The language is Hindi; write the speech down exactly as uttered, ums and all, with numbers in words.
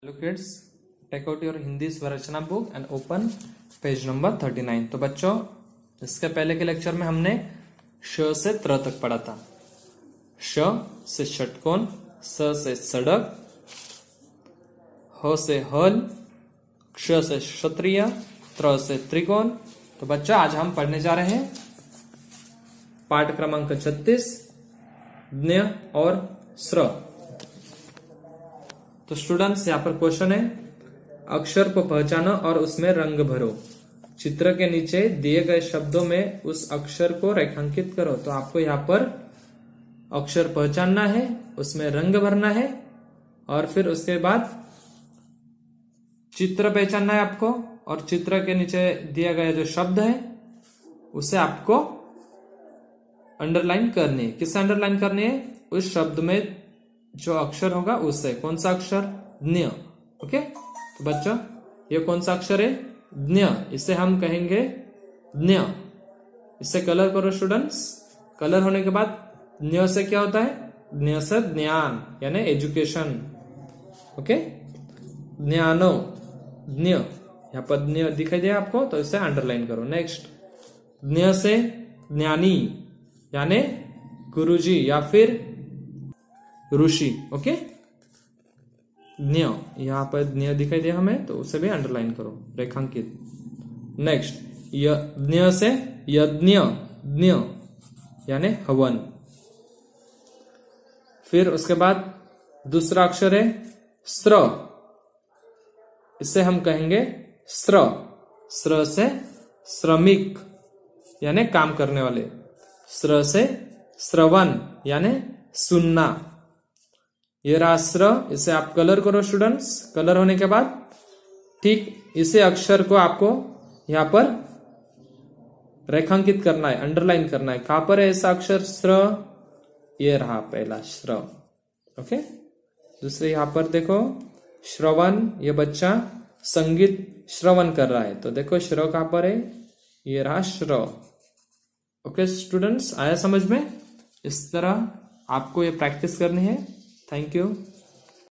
Hello kids, take out your Hindi Swarachna book and open page number thirty nine. तो बच्चों, इसके पहले के लेक्चर में हमने श से त्र तक पढ़ा था। श से षटकोण, स से सड़क, ह से हल, क्ष से क्षत्रिय, त्र से त्रिकोण। तो बच्चों, आज हम पढ़ने जा रहे हैं पाठ क्रमांक छत्तीस, ज्ञ और स्र। तो स्टूडेंट्स, यहाँ पर क्वेश्चन है, अक्षर को पहचानो और उसमें रंग भरो। चित्र के नीचे दिए गए शब्दों में उस अक्षर को रेखांकित करो। तो आपको यहाँ पर अक्षर पहचानना है, उसमें रंग भरना है और फिर उसके बाद चित्र पहचानना है आपको, और चित्र के नीचे दिया गया जो शब्द है उसे आपको अंडरलाइन करनी है। किससे अंडरलाइन करनी है? उस शब्द में जो अक्षर होगा उससे। कौन सा अक्षर? ज्ञ। ओके, तो बच्चों, ये कौन सा अक्षर है? ज्ञ। इसे हम कहेंगे ज्ञ। इसे कलर करो स्टूडेंट्स। कलर होने के बाद ज्ञ से क्या होता है? ज्ञ से ज्ञान, यानी एजुकेशन। ओके, ज्ञानो, ज्ञ। यहाँ पर ज्ञ दिखाई दे आपको, तो इसे अंडरलाइन करो। नेक्स्ट, ज्ञ से ज्ञानी, यानी गुरुजी या फिर ऋषि। ओके, ज्ञ, यहां पर ज्ञ दिखाई दे हमें, तो उसे भी अंडरलाइन करो, रेखांकित। नेक्स्ट, ज्ञ से यज्ञ, ज्ञ यानी हवन। फिर उसके बाद दूसरा अक्षर है स्र। इसे हम कहेंगे स्र। स्र से श्रमिक, यानी काम करने वाले। स्र से श्रवण, यानी सुनना। ये रहा स्र। इसे आप कलर करो स्टूडेंट्स। कलर होने के बाद ठीक इसे अक्षर को आपको यहां पर रेखांकित करना है, अंडरलाइन करना है। कहां पर है ऐसा अक्षर? स्र। ये रहा पहला श्र। ओके, दूसरे यहां पर देखो श्रवण। ये बच्चा संगीत श्रवण कर रहा है, तो देखो श्र कहां पर है? ये रहा श्र। ओके स्टूडेंट्स, आया समझ में? इस तरह आपको ये प्रैक्टिस करनी है। Thank you.